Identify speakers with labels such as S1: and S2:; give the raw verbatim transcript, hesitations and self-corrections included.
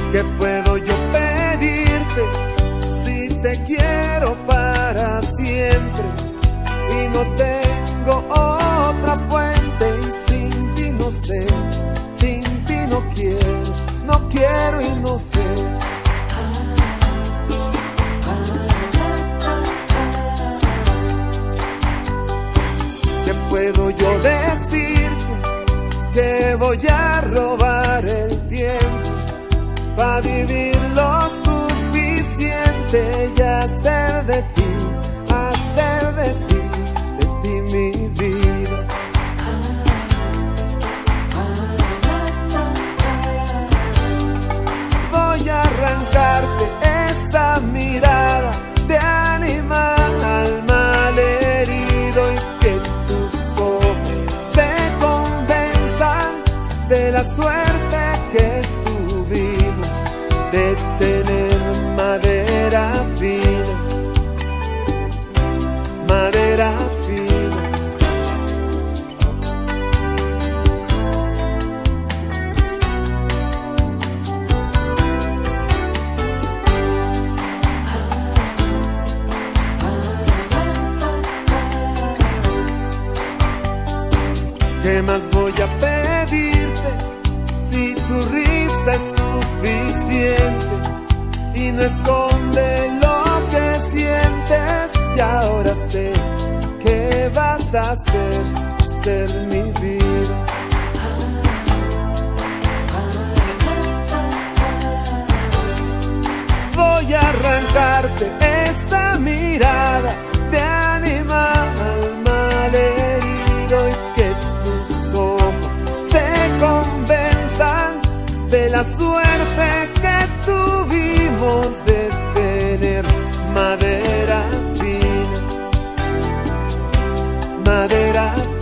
S1: ¿Qué puedo yo pedirte si te quiero para siempre y no tengo otra fuente? Y sin ti no sé, sin ti no quiero, no quiero y no sé. ¿Qué puedo yo decirte? Que voy a robar el tiempo para vivir lo suficiente y hacer de ti, hacer de ti, de ti mi vida. Voy a arrancarte esa mirada de animal malherido y que tus ojos se convenzan de la suerte que tuvimos de tener madera fina, madera fina. ¿Qué más voy a pedirte si tu risa es suficiente y no esconde lo que sientes? Y ahora sé que vas a hacer, ser mi vida. Voy a arrancarte esta mirada de animal malherido y que tus ojos se convenzan de la suerte que tuvimos de tener madera fina, madera fina.